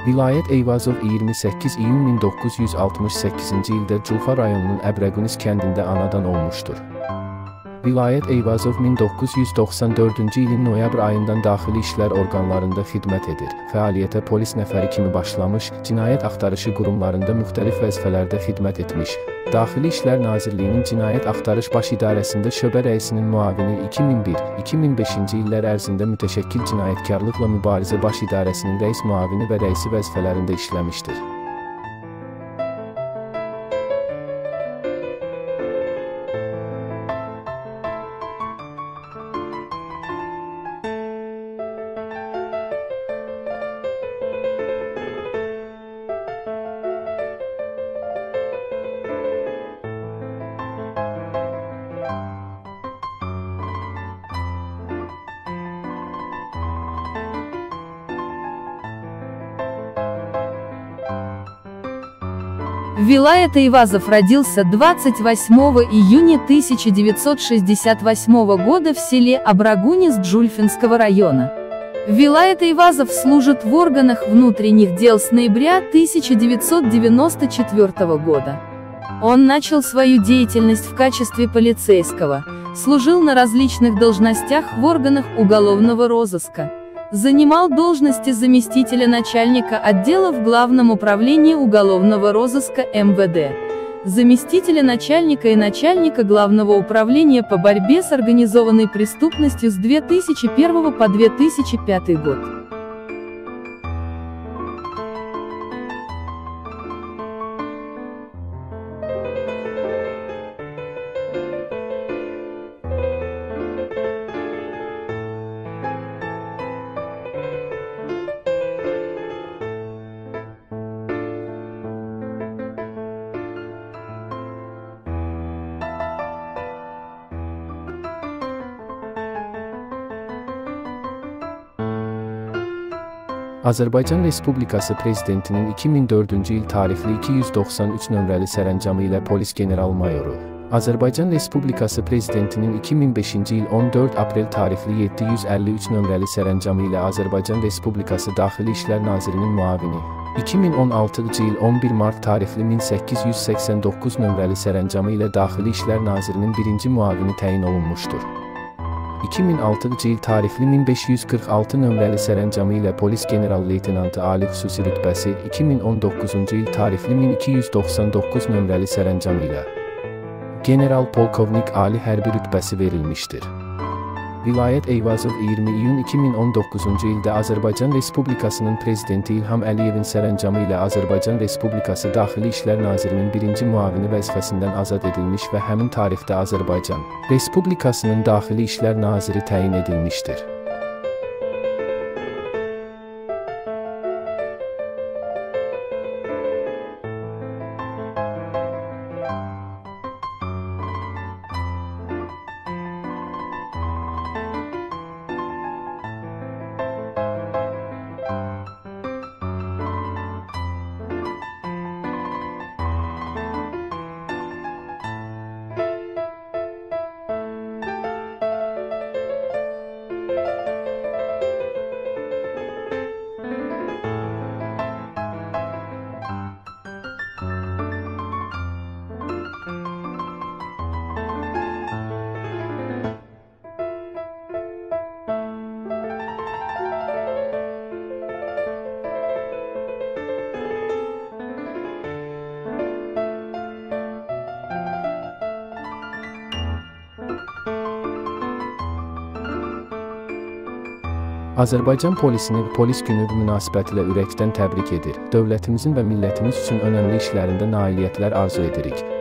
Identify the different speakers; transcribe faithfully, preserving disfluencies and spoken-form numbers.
Speaker 1: Vilayət Eyvazov iyirmi səkkiz iyun min doqquz yüz altmış səkkizinci ildə Culfa rayonunun Əbrəqunis kəndində anadan olmuşdur. Vilayət Eyvazov min doqquz yüz doxsan dördüncü ilin noyabr ayından daxili işlər orqanlarında xidmət edir. Fəaliyyətə polis nəfəri kimi başlamış, cinayət axtarışı qurumlarında müxtəlif vəzifələrdə xidmət etmiş. Daxili İşlər Nazirliyinin Cinayət Axtarış Baş İdarəsində şöbə rəisinin müavini iki min bir iki min beşinci illər ərzində mütəşəkkil cinayətkarlıqla mübarizə baş idarəsinin rəis müavini və rəisi vəzifələrində işləmişdir.
Speaker 2: Вилаят Эйвазов родился двадцать восьмого июня тысяча девятьсот шестьдесят восьмого года в селе Абрагунис Джульфинского района. Вилаят Эйвазов служит в органах внутренних дел с ноября тысяча девятьсот девяносто четвёртого года. Он начал свою деятельность в качестве полицейского, служил на различных должностях в органах уголовного розыска. Занимал должности заместителя начальника отдела в Главном управлении уголовного розыска эм вэ дэ, заместителя начальника и начальника Главного управления по борьбе с организованной преступностью с две тысячи первого по две тысячи пятый год.
Speaker 1: Azərbaycan Respublikası Prezidentinin iki min dördüncü il tarixli iki yüz doxsan üç nömrəli sərəncamı ilə Polis General-Mayoru, Azərbaycan Respublikası Prezidentinin iki min beşinci il on dörd aprel tarixli yeddi yüz əlli üç nömrəli sərəncamı ilə Azərbaycan Respublikası Daxili İşlər Nazirinin müavini, iki min on altıncı il on bir mart tarixli min səkkiz yüz səksən doqquz nömrəli sərəncamı ilə Daxili İşlər Nazirinin birinci müavini təyin olunmuşdur. iki min altıncı il tarixli min beş yüz qırx altı nömrəli sərəncamı ilə Polis General-Leytenantı Ali xüsusi rütbəsi, iki min on doqquzuncu il tarixli min iki yüz doxsan doqquz nömrəli sərəncamı ilə General-Polkovnik Ali hərbi rütbəsi verilmişdir. Vilayət Eyvazov iyirmi iyun iki min on doqquzuncu ildə Azərbaycan Respublikasının Prezidenti İlham Əliyevin sərəncamı ilə Azərbaycan Respublikası Daxili İşlər Nazirinin birinci müavini vəzifəsindən azad edilmiş və həmin tarixdə Azərbaycan Respublikasının Daxili İşlər Naziri təyin edilmişdir. Azərbaycan polisini Polis Günü münasibətilə ürəkdən təbrik edir. Dövlətimizin və millətimiz üçün önəmli işlərində nailiyyətlər arzu edirik.